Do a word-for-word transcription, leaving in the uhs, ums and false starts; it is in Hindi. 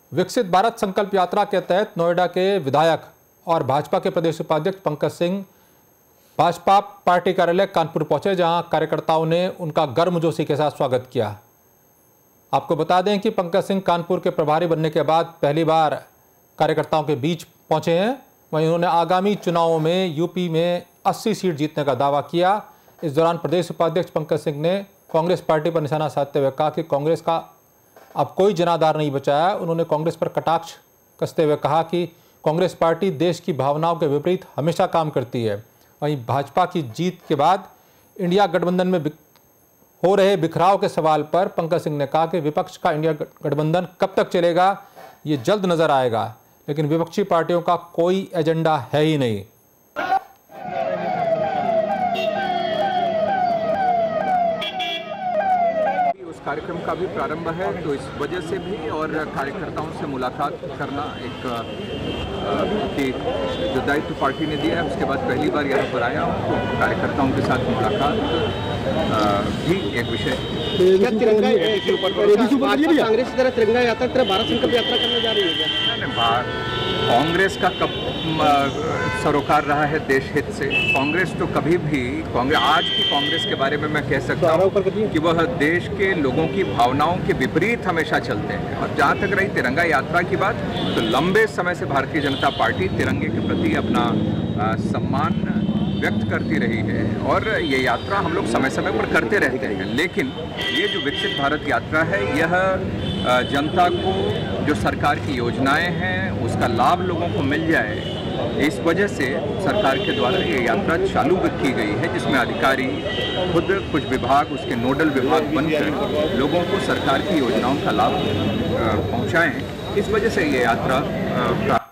विकसित भारत संकल्प यात्रा के तहत नोएडा के विधायक और भाजपा के प्रदेश उपाध्यक्ष पंकज सिंह भाजपा पार्टी कार्यालय कानपुर पहुंचे, जहां कार्यकर्ताओं ने उनका गर्मजोशी के साथ स्वागत किया। आपको बता दें कि पंकज सिंह कानपुर के प्रभारी बनने के बाद पहली बार कार्यकर्ताओं के बीच पहुंचे हैं। वहीं उन्होंने आगामी चुनावों में यूपी में अस्सी सीट जीतने का दावा किया। इस दौरान प्रदेश उपाध्यक्ष पंकज सिंह ने कांग्रेस पार्टी पर निशाना साधते हुए कहा कि कांग्रेस का अब कोई जनाधार नहीं बचा है। उन्होंने कांग्रेस पर कटाक्ष कसते हुए कहा कि कांग्रेस पार्टी देश की भावनाओं के विपरीत हमेशा काम करती है। वहीं भाजपा की जीत के बाद इंडिया गठबंधन में हो रहे बिखराव के सवाल पर पंकज सिंह ने कहा कि विपक्ष का इंडिया गठबंधन कब तक चलेगा ये जल्द नजर आएगा, लेकिन विपक्षी पार्टियों का कोई एजेंडा है ही नहीं। कार्यक्रम का भी प्रारंभ है, तो इस वजह से भी और कार्यकर्ताओं से मुलाकात करना एक कि जो दायित्व पार्टी ने दिया है, उसके बाद पहली बार यहाँ पर आया हूँ, तो कार्यकर्ताओं के साथ मुलाकात भी एक विषय है। कांग्रेस की तरह तिरंगा यात्रा तरह भारत संकल्प यात्रा करने जा रही है। कांग्रेस का कब सरोकार रहा है देश हित से? कांग्रेस तो कभी भी कांग्रेस आज की कांग्रेस के बारे में मैं कह सकता हूँ कि वह देश के लोगों की भावनाओं के विपरीत हमेशा चलते हैं। और जहाँ तक रही तिरंगा यात्रा की बात, तो लंबे समय से भारतीय जनता पार्टी तिरंगे के प्रति अपना आ, सम्मान व्यक्त करती रही है और ये यात्रा हम लोग समय समय पर करते रहते हैं। लेकिन ये जो विकसित भारत यात्रा है, यह जनता को जो सरकार की योजनाएं हैं उसका लाभ लोगों को मिल जाए, इस वजह से सरकार के द्वारा ये यात्रा चालू की गई है, जिसमें अधिकारी खुद कुछ विभाग उसके नोडल विभाग बनकर लोगों को सरकार की योजनाओं का लाभ पहुंचाएं। इस वजह से ये यात्रा